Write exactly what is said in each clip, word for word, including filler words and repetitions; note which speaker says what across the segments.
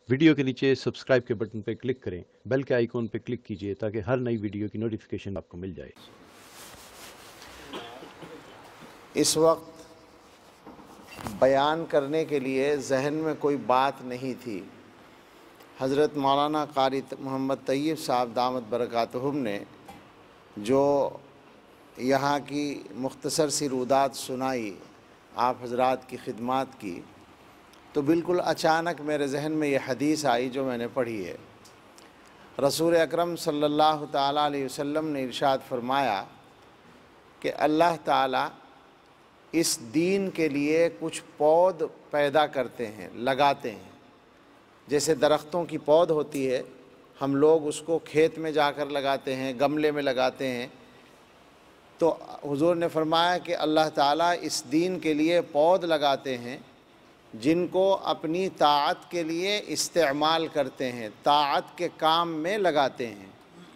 Speaker 1: Video के नीचे subscribe के बटन पर क्लिक करें, बेल के आइकॉन पर क्लिक कीजिए ताकि हर नई वीडियो की नोटिफिकेशन आपको मिल जाए।
Speaker 2: इस वक्त बयान करने के लिए जहन में कोई बात नहीं थी। हज़रत मौलाना कारी मोहम्मद तैयब साहब दामत barkatuhum ने जो यहाँ की मुख्तसर सी रुदात सुनाई आप हजरात की खिदमत की, तो बिल्कुल अचानक मेरे जहन में ये हदीस आई जो मैंने पढ़ी है। रसूल अकरम सल्लल्लाहु ताला अलैहि वसल्लम ने इरशाद फरमाया कि अल्लाह ताला इस दीन के लिए कुछ पौध पैदा करते हैं, लगाते हैं। जैसे दरख्तों की पौध होती है, हम लोग उसको खेत में जाकर लगाते हैं, गमले में लगाते हैं, तो हुजूर ने फरमाया कि अल्लाह ताला इस दीन के लिए पौध लगाते हैं जिनको अपनी ताअत के लिए इस्तेमाल करते हैं, ताअत के काम में लगाते हैं।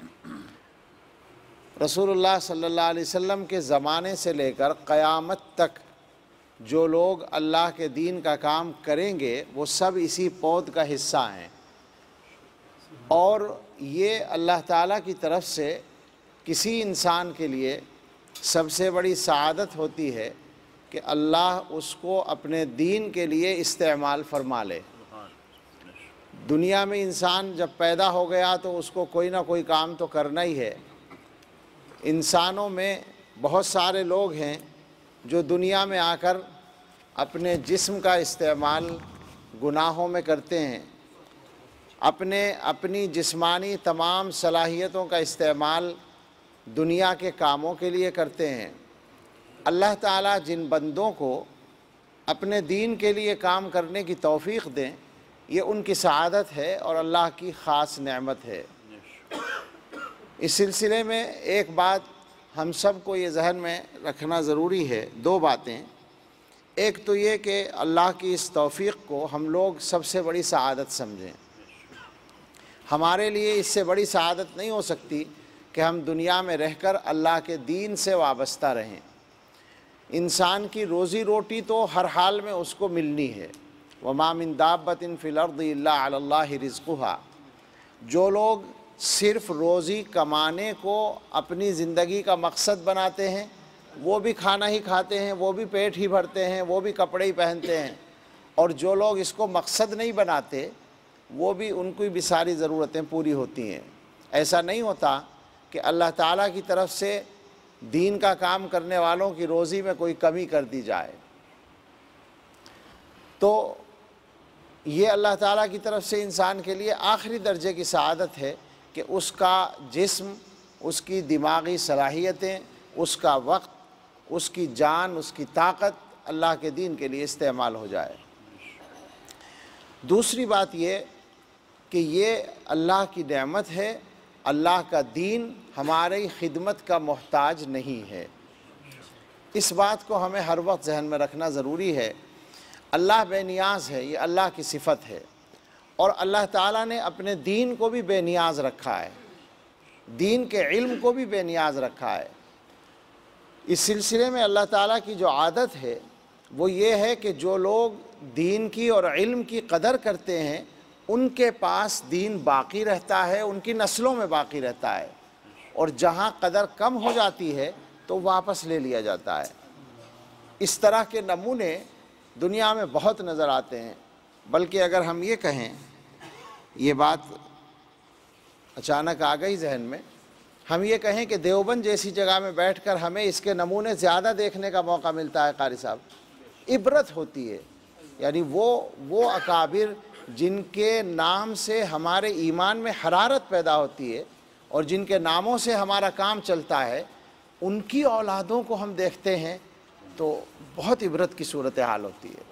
Speaker 2: रसूलुल्लाह सल्लल्लाहु अलैहि वसल्लम के ज़माने से लेकर क़यामत तक जो लोग अल्लाह के दीन का काम करेंगे वो सब इसी पौध का हिस्सा हैं। और ये अल्लाह ताला की तरफ से किसी इंसान के लिए सबसे बड़ी सआदत होती है कि अल्लाह उसको अपने दीन के लिए इस्तेमाल फरमा ले। दुनिया में इंसान जब पैदा हो गया तो उसको कोई ना कोई काम तो करना ही है। इंसानों में बहुत सारे लोग हैं जो दुनिया में आकर अपने जिस्म का इस्तेमाल गुनाहों में करते हैं, अपने अपनी जिस्मानी तमाम सलाहियतों का इस्तेमाल दुनिया के कामों के लिए करते हैं। अल्लाह ताला जिन बंदों को अपने दीन के लिए काम करने की तौफ़ीक़ दें, ये उनकी सआदत है और अल्लाह की ख़ास नेमत है। इस सिलसिले में एक बात हम सब को ये जहन में रखना ज़रूरी है, दो बातें। एक तो ये कि अल्लाह की इस तौफ़ीक़ को हम लोग सबसे बड़ी सआदत समझें। हमारे लिए इससे बड़ी सआदत नहीं हो सकती कि हम दुनिया में रहकर अल्लाह के दीन से वाबस्ता रहें। इंसान की रोज़ी रोटी तो हर हाल में उसको मिलनी है। वमा मिन दाब्बतिन फिल अर्दि इल्ला अलल्लाहि रिज़्क़ुहा। जो लोग सिर्फ़ रोज़ी कमाने को अपनी ज़िंदगी का मकसद बनाते हैं, वो भी खाना ही खाते हैं, वो भी पेट ही भरते हैं, वो भी कपड़े ही पहनते हैं। और जो लोग इसको मकसद नहीं बनाते, वो भी उनकी भी सारी ज़रूरतें पूरी होती हैं। ऐसा नहीं होता कि अल्लाह ताला की तरफ से दीन का काम करने वालों की रोज़ी में कोई कमी कर दी जाए। तो ये अल्लाह ताला की तरफ से इंसान के लिए आखिरी दर्जे की सआदत है कि उसका जिस्म, उसकी दिमागी सलाहियतें, उसका वक्त, उसकी जान, उसकी ताकत अल्लाह के दीन के लिए इस्तेमाल हो जाए। दूसरी बात ये कि ये अल्लाह की नेमत है। अल्लाह का दीन हमारी खिदमत का मोहताज नहीं है। इस बात को हमें हर वक्त जहन में रखना ज़रूरी है। अल्लाह बेनियाज़ है, ये अल्लाह की सिफ़त है। और अल्लाह ताला ने अपने दीन को भी बेनियाज़ रखा है, दीन के इल्म को भी बेनियाज़ रखा है। इस सिलसिले में अल्लाह ताला की जो आदत है वो ये है कि जो लोग दीन की और इल्म की कदर करते हैं उनके पास दीन बाकी रहता है, उनकी नस्लों में बाकी रहता है। और जहाँ कदर कम हो जाती है तो वापस ले लिया जाता है। इस तरह के नमूने दुनिया में बहुत नज़र आते हैं। बल्कि अगर हम ये कहें, ये बात अचानक आ गई जहन में, हम ये कहें कि देवबंद जैसी जगह में बैठकर हमें इसके नमूने ज़्यादा देखने का मौका मिलता है। कारी साहब, इबरत होती है। यानी वो वो अकाबिर जिनके नाम से हमारे ईमान में हरारत पैदा होती है और जिनके नामों से हमारा काम चलता है, उनकी औलादों को हम देखते हैं तो बहुत इबरत की सूरत हाल होती है।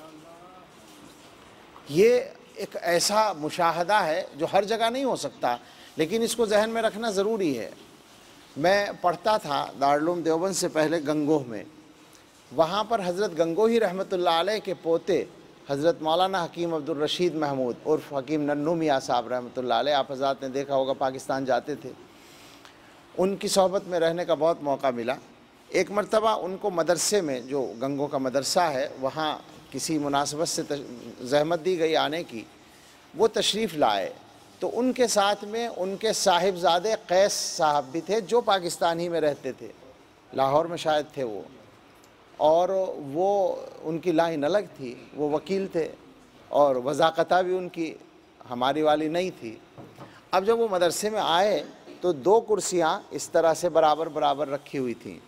Speaker 2: ये एक ऐसा मुशाहदा है जो हर जगह नहीं हो सकता, लेकिन इसको जहन में रखना ज़रूरी है। मैं पढ़ता था दारुल देवबंद से पहले गंगोह में। वहाँ पर हज़रत गंगोही रहमतुल्लाह अलैह के पोते हज़रत मौलाना हकीम अब्दुल रशीद महमूद उर्फ हकीम नन्नू मियाँ साहब रहमतुल्लाह अलैह, आप हज़रात ने देखा होगा, पाकिस्तान जाते थे। उनकी सोहबत में रहने का बहुत मौका मिला। एक मरतबा उनको मदरसे में, जो गंगोह का मदरसा है, वहाँ किसी मुनासबत से जहमत दी गई आने की। وہ تشریف لائے تو ان کے ساتھ میں ان کے صاحبزادے قیس صاحب بھی تھے جو پاکستان ہی میں رہتے تھے، لاہور میں شاید تھے وہ، اور وہ ان کی لائن الگ تھی، وہ وکیل تھے اور وضاقتہ بھی ان کی ہماری والی نہیں تھی۔ اب جب وہ مدرسے میں آئے تو دو کرسیاں اس طرح سے برابر برابر رکھی ہوئی تھیں۔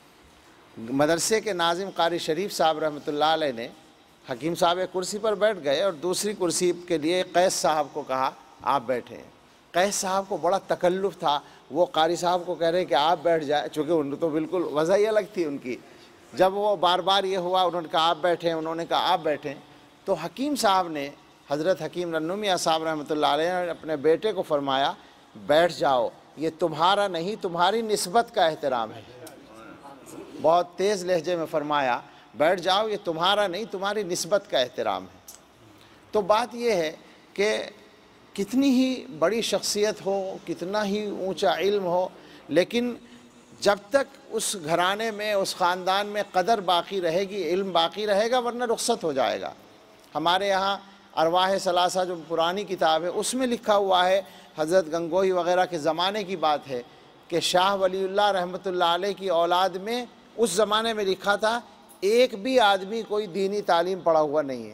Speaker 2: مدرسے کے ناظم قاری شریف صاحب رحمۃ اللہ علیہ نے، حکیم صاحب ایک کرسی پر بیٹھ گئے اور دوسری کرسی کے لیے قیس صاحب کو کہا آپ بیٹھیں۔ قیس صاحب کو بڑا تکلف تھا، وہ قاری صاحب کو کہہ رہے کہ آپ بیٹھ جائیں، چونکہ ان تو بالکل وضع ہی الگ تھی ان کی۔ جب وہ بار بار یہ ہوا، انہوں نے کہا آپ بیٹھیں، انہوں نے کہا آپ بیٹھیں، تو حکیم صاحب نے، حضرت حکیم ننو میاں صاحب رحمۃ اللہ علیہ نے اپنے بیٹے کو فرمایا بیٹھ جاؤ، یہ تمہارا نہیں تمہاری نسبت کا احترام ہے۔ بہت تیز لہجے میں فرمایا بیٹھ جاؤ، یہ تمہارا نہیں تمہاری نسبت کا احترام ہے۔ تو بات یہ ہے کہ کتنی ہی بڑی شخصیت ہو، کتنا ہی اونچا علم ہو، لیکن جب تک اس گھرانے میں، اس خاندان میں قدر باقی رہے گی، علم باقی رہے گا، ورنہ رخصت ہو جائے گا۔ ہمارے یہاں ارواح ثلاثہ جو پرانی کتاب ہے اس میں لکھا ہوا ہے، حضرت گنگوہی وغیرہ کے زمانے کی بات ہے کہ شاہ ولی اللہ رحمۃ اللہ علیہ کی اولاد میں اس زمانے میں لکھا تھا ایک بھی آدمی کوئی دینی تعلیم پڑھا ہوا نہیں ہے۔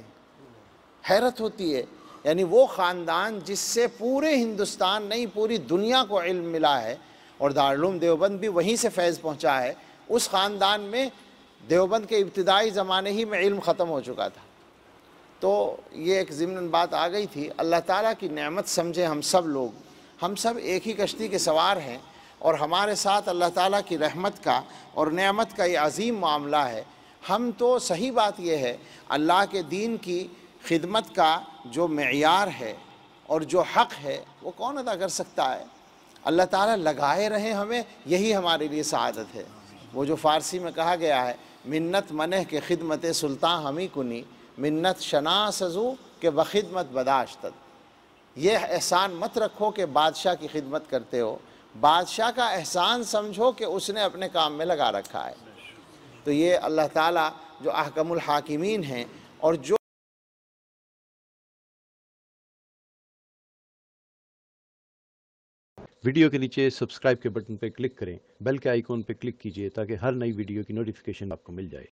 Speaker 2: حیرت ہوتی ہے، یعنی وہ خاندان جس سے پورے ہندوستان نہیں پوری دنیا کو علم ملا ہے، اور دارالعلوم دیوبند بھی وہیں سے فیض پہنچا ہے، اس خاندان میں دیوبند کے ابتدائی زمانے ہی میں علم ختم ہو چکا تھا۔ تو یہ ایک ضمن بات آ گئی تھی۔ اللہ تعالیٰ کی نعمت سمجھے ہم سب لوگ، ہم سب ایک ہی کشتی کے سوار ہیں، اور ہمارے ساتھ اللہ تعالیٰ کی رحمت کا اور نعمت کا یہ عظیم معاملہ ہے۔ ہم تو صحیح بات یہ ہے، اللہ کے دین کی خدمت کا جو معیار ہے اور جو حق ہے وہ کون ادا کر سکتا ہے؟ اللہ تعالیٰ لگائے رہیں ہمیں، یہی ہمارے لیے سعادت ہے۔ وہ جو فارسی میں کہا گیا ہے، منت منہ کے خدمت سلطان ہمیں کنی، منت شناسزو کہ بخدمت بداشتت۔ یہ احسان مت رکھو کہ بادشاہ کی خدمت کرتے ہو، بادشاہ کا احسان سمجھو کہ اس نے اپنے کام میں لگا رکھا ہے۔ تو یہ اللہ تعالیٰ جو احکم الحاکمین ہیں، اور جو
Speaker 1: ویڈیو کے نیچے سبسکرائب کے بٹن پہ کلک کریں، بیل کے آئیکن پہ کلک کیجئے تاکہ ہر نئی ویڈیو کی نوٹیفیکیشن آپ کو مل جائے۔